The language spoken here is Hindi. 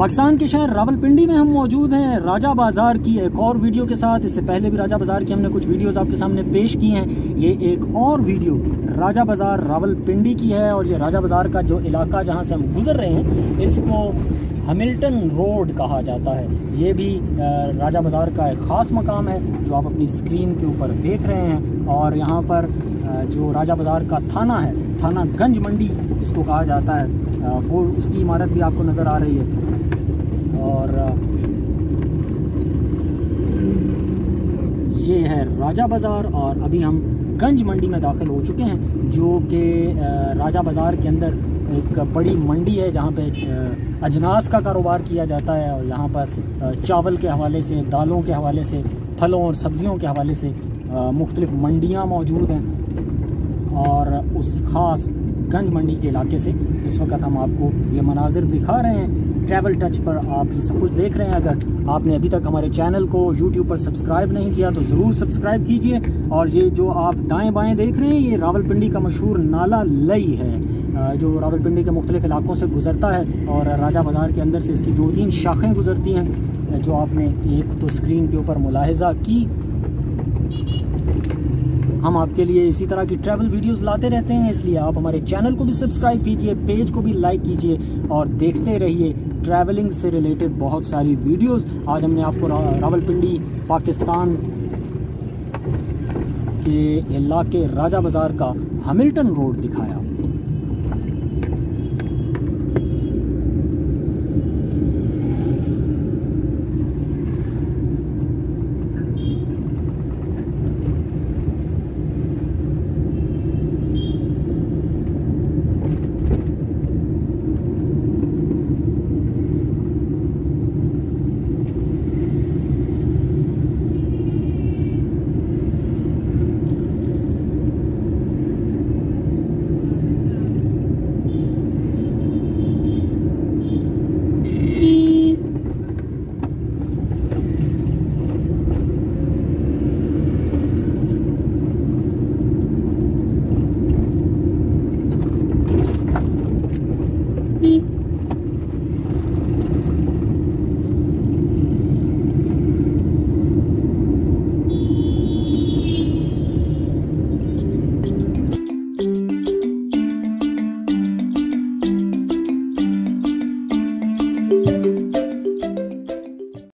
पाकिस्तान के शहर रावलपिंडी में हम मौजूद हैं राजा बाज़ार की एक और वीडियो के साथ। इससे पहले भी राजा बाज़ार की हमने कुछ वीडियोस आपके सामने पेश की हैं। ये एक और वीडियो राजा बाज़ार रावलपिंडी की है और ये राजा बाज़ार का जो इलाका जहां से हम गुज़र रहे हैं इसको हैमिल्टन रोड कहा जाता है। ये भी राजा बाज़ार का एक ख़ास मकाम है जो आप अपनी स्क्रीन के ऊपर देख रहे हैं। और यहाँ पर जो राजा बाज़ार का थाना है, थाना गंज मंडी इसको कहा जाता है, वो उसकी इमारत भी आपको नज़र आ रही है। और ये है राजा बाज़ार और अभी हम गंज मंडी में दाखिल हो चुके हैं जो कि राजा बाज़ार के अंदर एक बड़ी मंडी है जहाँ पे अजनास का कारोबार किया जाता है। और यहाँ पर चावल के हवाले से, दालों के हवाले से, फलों और सब्जियों के हवाले से मुख्तलिफ मंडियाँ मौजूद हैं। और उस ख़ास गंज मंडी के इलाके से इस वक्त हम आपको ये मनाजिर दिखा रहे हैं। ट्रैवल टच पर आप ये सब कुछ देख रहे हैं। अगर आपने अभी तक हमारे चैनल को यूट्यूब पर सब्सक्राइब नहीं किया तो ज़रूर सब्सक्राइब कीजिए। और ये जो आप दाएं बाएं देख रहे हैं ये रावलपिंडी का मशहूर नाला लई है जो रावलपिंडी के मुख्तलिफ इलाकों से गुज़रता है। और राजा बाज़ार के अंदर से इसकी 2-3 शाखें गुज़रती हैं जो आपने एक तो स्क्रीन के ऊपर मुलाहिज़ा की। हम आपके लिए इसी तरह की ट्रैवल वीडियोस लाते रहते हैं, इसलिए आप हमारे चैनल को भी सब्सक्राइब कीजिए, पेज को भी लाइक कीजिए और देखते रहिए ट्रैवलिंग से रिलेटेड बहुत सारी वीडियोस। आज हमने आपको रावलपिंडी पाकिस्तान के इलाके राजा बाज़ार का हैमिल्टन रोड दिखाया।